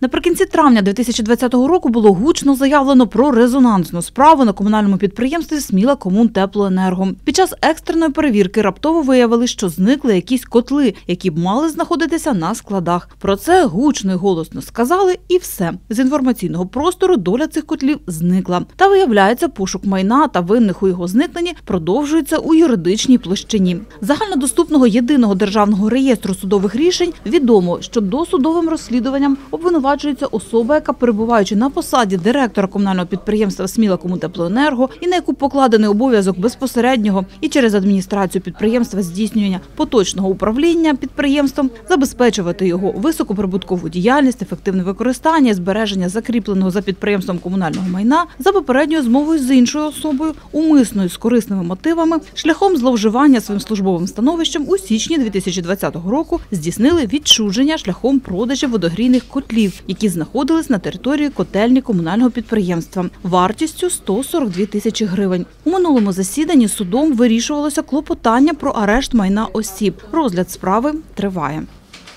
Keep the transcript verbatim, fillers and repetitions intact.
Наприкінці травня дві тисячі двадцятого року було гучно заявлено про резонансну справу на комунальному підприємстві «Смілакомунтеплоенерго». Під час екстреної перевірки раптово виявили, що зникли якісь котли, які б мали знаходитися на складах. Про це гучно і голосно сказали і все. З інформаційного простору доля цих котлів зникла. Та виявляється, пошук майна та винних у його зникненні продовжується у юридичній площині. З загальнодоступного єдиного державного реєстру судових рішень відомо, що досудовим розслідуванням обвинувачується особа, яка, перебуваючи на посаді директора комунального підприємства «Смілакомунтеплоенерго» і на яку покладений обов'язок безпосереднього і через адміністрацію підприємства здійснювання поточного управління підприємством, забезпечувати його високоприбуткову діяльність, ефективне використання і збереження закріпленого за підприємством комунального майна за попередньою змовою з іншою особою, умисною з корисними мотивами, шляхом зловживання своїм службовим становищем у січні дві тисячі двадцятого року здійснили відчуження шляхом продажу водогрійних котлів, які знаходились на території котельні комунального підприємства, вартістю сто сорок дві тисячі гривень. У минулому засіданні судом вирішувалося клопотання про арешт майна осіб. Розгляд справи триває.